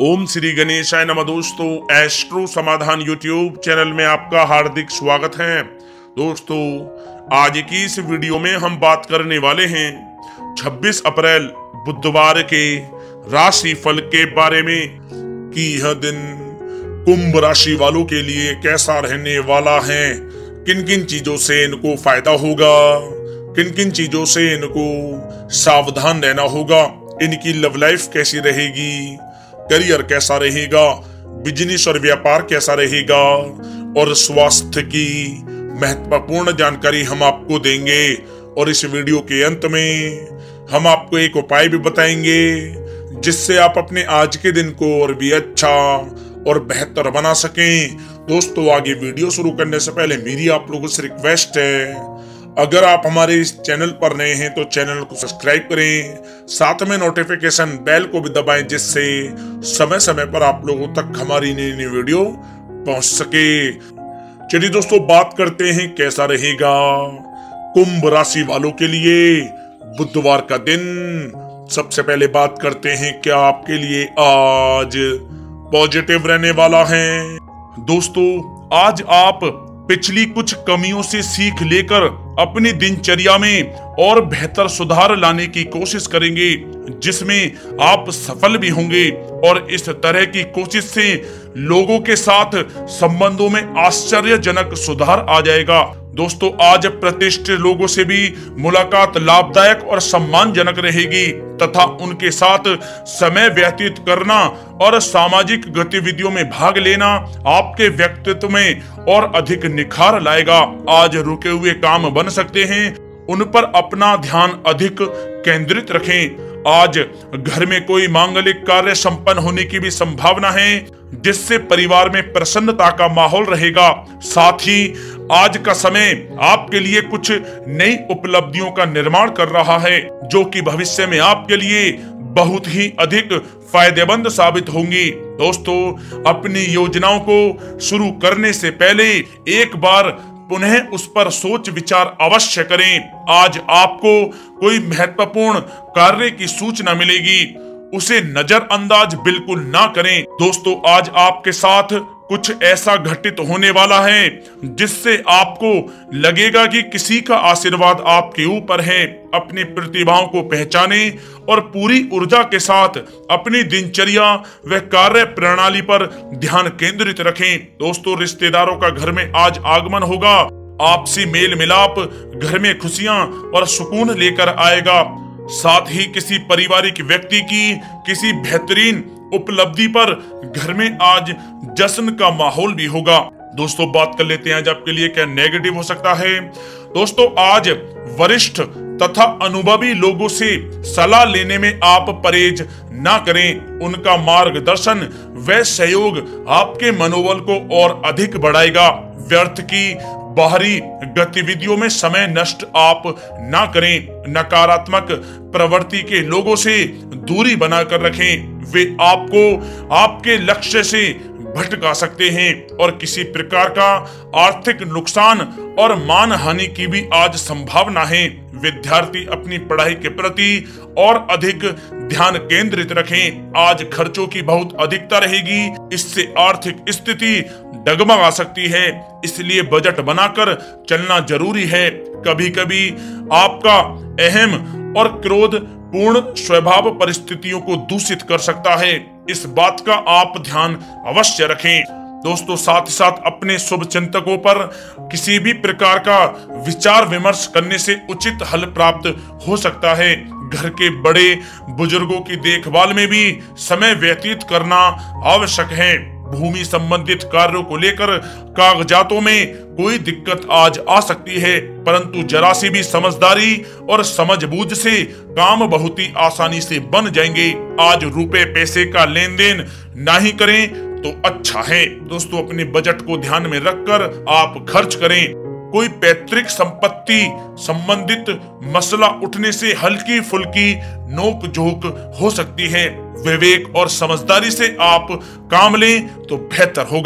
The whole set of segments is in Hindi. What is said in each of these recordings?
ओम श्री गणेशाय नमः। दोस्तों, एस्ट्रो समाधान यूट्यूब चैनल में आपका हार्दिक स्वागत है। दोस्तों, आज की इस वीडियो में हम बात करने वाले हैं 26 अप्रैल बुधवार के राशि फल के बारे में कि यह दिन कुंभ राशि वालों के लिए कैसा रहने वाला है, किन किन चीजों से इनको फायदा होगा, किन किन चीजों से इनको सावधान रहना होगा, इनकी लव लाइफ कैसी रहेगी, करियर कैसा रहेगा, बिजनेस और व्यापार कैसा रहेगा और स्वास्थ्य की महत्वपूर्ण जानकारी हम आपको देंगे। और इस वीडियो के अंत में हम आपको एक उपाय भी बताएंगे जिससे आप अपने आज के दिन को और भी अच्छा और बेहतर बना सकें। दोस्तों, आगे वीडियो शुरू करने से पहले मेरी आप लोगों से रिक्वेस्ट है, अगर आप हमारे इस चैनल पर नए हैं तो चैनल को सब्सक्राइब करें, साथ में नोटिफिकेशन बेल को भी दबाएं जिससे समय समय पर आप लोगों तक हमारी नई नई वीडियो पहुंच सके। चलिए दोस्तों, बात करते हैं कैसा रहेगा कुंभ राशि वालों के लिए बुधवार का दिन। सबसे पहले बात करते हैं क्या आपके लिए आज पॉजिटिव रहने वाला है। दोस्तों, आज आप पिछली कुछ कमियों से सीख लेकर अपनी दिनचर्या में और बेहतर सुधार लाने की कोशिश करेंगे जिसमें आप सफल भी होंगे और इस तरह की कोशिश से लोगों के साथ संबंधों में आश्चर्यजनक सुधार आ जाएगा। दोस्तों, आज प्रतिष्ठित लोगों से भी मुलाकात लाभदायक और सम्मानजनक रहेगी तथा उनके साथ समय व्यतीत करना और सामाजिक गतिविधियों में भाग लेना आपके व्यक्तित्व में और अधिक निखार लाएगा। आज रुके हुए काम बन सकते हैं, उन पर अपना ध्यान अधिक केंद्रित रखें। आज घर में कोई मांगलिक कार्य संपन्न होने की भी संभावना है जिससे परिवार में प्रसन्नता का माहौल रहेगा। साथ ही आज का समय आपके लिए कुछ नई उपलब्धियों का निर्माण कर रहा है जो कि भविष्य में आपके लिए बहुत ही अधिक फायदेमंद साबित होंगी। दोस्तों, अपनी योजनाओं को शुरू करने से पहले एक बार पुनः उस पर सोच विचार अवश्य करें। आज आपको कोई महत्वपूर्ण कार्य की सूचना मिलेगी, उसे नजरअंदाज बिल्कुल ना करें। दोस्तों, आज आपके साथ कुछ ऐसा घटित होने वाला है जिससे आपको लगेगा कि किसी का आशीर्वाद आपके ऊपर है। अपनी प्रतिभाओं को पहचाने और पूरी ऊर्जा के साथ अपनी दिनचर्या व कार्य प्रणाली पर ध्यान केंद्रित रखें। दोस्तों, रिश्तेदारों का घर में आज आगमन होगा। आपसी मेल मिलाप घर में खुशियां और सुकून लेकर आएगा। साथ ही किसी पारिवारिक व्यक्ति की किसी बेहतरीन उपलब्धि पर घर में आज जश्न का माहौल भी होगा। दोस्तों, बात कर लेते हैं आज आपके लिए क्या नेगेटिव हो सकता है। दोस्तों, आज वरिष्ठ तथा अनुभवी लोगों से सलाह लेने में आप परहेज ना करें। उनका मार्गदर्शन व सहयोग आपके मनोबल को और अधिक बढ़ाएगा। व्यर्थ की बाहरी गतिविधियों में समय नष्ट आप ना करें। नकारात्मक प्रवृत्ति के लोगों से दूरी बनाकर रखें, वे आपको आपके लक्ष्य से भटका सकते हैं और किसी प्रकार का आर्थिक नुकसान और मान हानि की भी आज संभावना है। विद्यार्थी अपनी पढ़ाई के प्रति और अधिक ध्यान केंद्रित रखें। आज खर्चों की बहुत अधिकता रहेगी, इससे आर्थिक स्थिति डगमगा सकती है, इसलिए बजट बनाकर चलना जरूरी है। कभी कभी आपका अहम और क्रोध पूर्ण स्वभाव परिस्थितियों को दूषित कर सकता है, इस बात का आप ध्यान अवश्य रखें। दोस्तों, साथ ही साथ अपने शुभ चिंतकों पर किसी भी प्रकार का विचार विमर्श करने से उचित हल प्राप्त हो सकता है। घर के बड़े बुजुर्गों की देखभाल में भी समय व्यतीत करना आवश्यक है। भूमि संबंधित कार्यों को लेकर कागजातों में कोई दिक्कत आज आ सकती है, परंतु जरा सी भी समझदारी और समझबूझ से काम बहुत ही आसानी से बन जाएंगे। आज रुपए पैसे का लेन देन ना ही करें तो अच्छा है। दोस्तों, अपने बजट को ध्यान में रखकर आप खर्च करें। कोई पैतृक संपत्ति संबंधित मसला उठने से हल्की फुल्की नोक झोंक हो सकती है। विवेक और समझदारी से आप काम लें तो बेहतर होगा।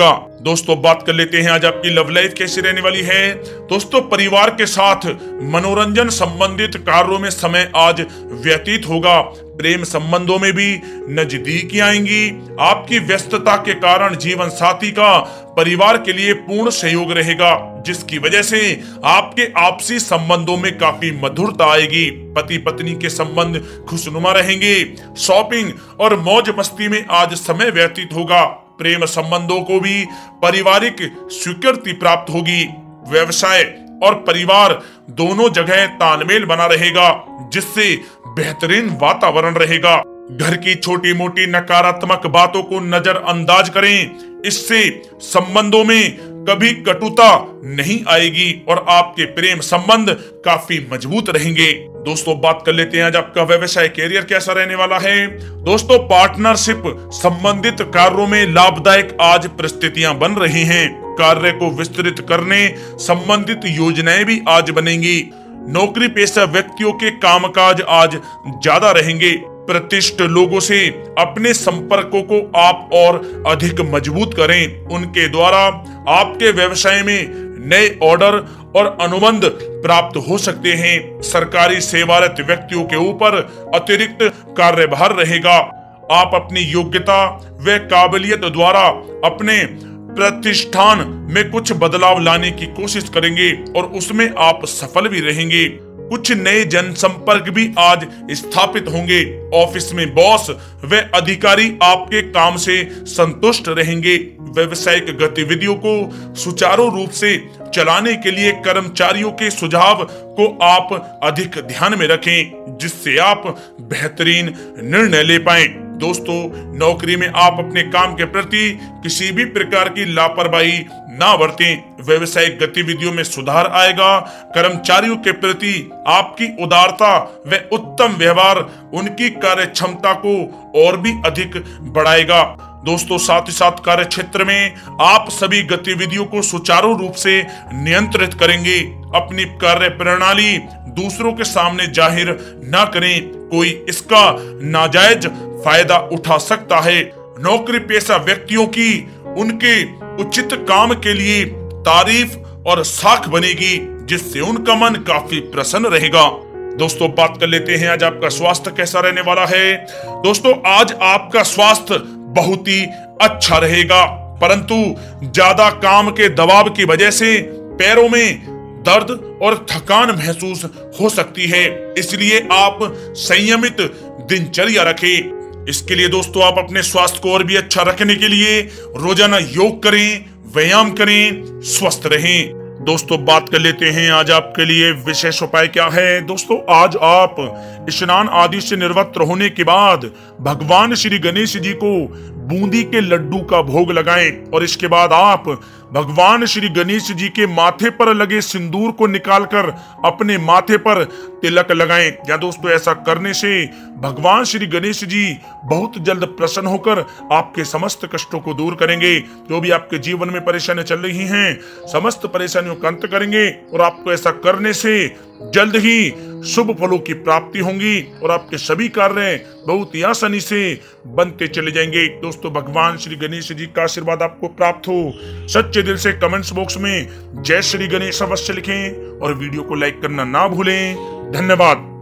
दोस्तों बात कर लेते हैं आज आपकी लव लाइफ कैसी रहने वाली है। दोस्तों परिवार के साथ मनोरंजन संबंधित कार्यों में समय आज व्यतीत होगा। प्रेम संबंधों में भी नजदीकी आएंगी। आपकी व्यस्तता के कारण जीवन साथी का परिवार के लिए पूर्ण सहयोग रहेगा, जिसकी वजह से आपके आपसी संबंधों में काफी मधुरता आएगी। पति पत्नी के संबंध खुशनुमा रहेंगे। शॉपिंग और मौज मस्ती में आज समय व्यतीत होगा। प्रेम संबंधों को भी पारिवारिक स्वीकृति प्राप्त होगी। व्यवसाय और परिवार दोनों जगह तालमेल बना रहेगा, जिससे बेहतरीन वातावरण रहेगा। घर की छोटी मोटी नकारात्मक बातों को नजरअंदाज करें, इससे संबंधों में कभी कटुता नहीं आएगी और आपके प्रेम संबंध काफी मजबूत रहेंगे। दोस्तों बात कर लेते हैं आज आपका व्यवसाय कैरियर कैसा रहने वाला है। दोस्तों पार्टनरशिप संबंधित कार्यों में लाभदायक आज परिस्थितियां बन रही हैं। कार्य को विस्तृत करने संबंधित योजनाएं भी आज बनेंगी। नौकरी पेशा व्यक्तियों के कामकाज आज ज्यादा रहेंगे। प्रतिष्ठित लोगों से अपने संपर्कों को आप और अधिक मजबूत करें। उनके द्वारा आपके व्यवसाय में नए ऑर्डर और अनुबंध प्राप्त हो सकते हैं। सरकारी सेवारत व्यक्तियों के ऊपर अतिरिक्त कार्यभार रहेगा। आप अपनी योग्यता व काबिलियत द्वारा अपने प्रतिष्ठान में कुछ बदलाव लाने की कोशिश करेंगे और उसमें आप सफल भी रहेंगे। कुछ नए जनसंपर्क भी आज स्थापित होंगे। ऑफिस में बॉस व अधिकारी आपके काम से संतुष्ट रहेंगे। व्यवसायिक गतिविधियों को सुचारू रूप से चलाने के लिए कर्मचारियों के सुझाव को आप अधिक ध्यान में रखें, जिससे आप बेहतरीन निर्णय ले पाएं। दोस्तों नौकरी में आप अपने काम के प्रति किसी भी प्रकार की लापरवाही ना बरतें। व्यवसायिक गतिविधियों में सुधार आएगा। कर्मचारियों के प्रति आपकी उदारता व उत्तम व्यवहार उनकी कार्य क्षमता को और भी अधिक बढ़ाएगा। दोस्तों साथ ही साथ कार्य क्षेत्र में आप सभी गतिविधियों को सुचारू रूप से नियंत्रित करेंगे। अपनी कार्य प्रणाली दूसरों के सामने जाहिर ना करें, कोई इसका नाजायज फायदा उठा सकता है। नौकरी पेशा व्यक्तियों की उनके उचित काम के लिए तारीफ और साख बनेगी, जिससे उनका मन काफी प्रसन्न रहेगा। दोस्तों बात कर लेते हैं आज आपका स्वास्थ्य कैसा रहने वाला है। दोस्तों आज आपका स्वास्थ्य बहुत ही अच्छा रहेगा, परंतु ज्यादा काम के दबाव की वजह से पैरों में दर्द और थकान महसूस हो सकती है, इसलिए आप संयमित दिनचर्या रखें। इसके लिए दोस्तों आप अपने स्वास्थ्य को और भी अच्छा रखने के लिए रोजाना योग करें, व्यायाम करें, स्वस्थ रहें। दोस्तों बात कर लेते हैं आज आपके लिए विशेष उपाय क्या है। दोस्तों आज आप स्नान आदि से निवृत्त होने के बाद भगवान श्री गणेश जी को बूंदी के लड्डू का भोग लगाएं और इसके बाद आप भगवान श्री गणेश जी के माथे पर लगे सिंदूर को निकालकर अपने माथे पर तिलक लगाएं। या दोस्तों ऐसा करने से भगवान श्री गणेश जी बहुत जल्द प्रसन्न होकर आपके समस्त कष्टों को दूर करेंगे। जो भी आपके जीवन में परेशानियां चल रही हैं, समस्त परेशानियों का अंत करेंगे और आपको ऐसा करने से जल्द ही शुभ फलों की प्राप्ति होंगी और आपके सभी कार्य बहुत ही आसानी से बनते चले जाएंगे। दोस्तों भगवान श्री गणेश जी का आशीर्वाद आपको प्राप्त हो। सच्चे दिल से कमेंट्स बॉक्स में जय श्री गणेश अवश्य लिखें और वीडियो को लाइक करना ना भूलें। धन्यवाद।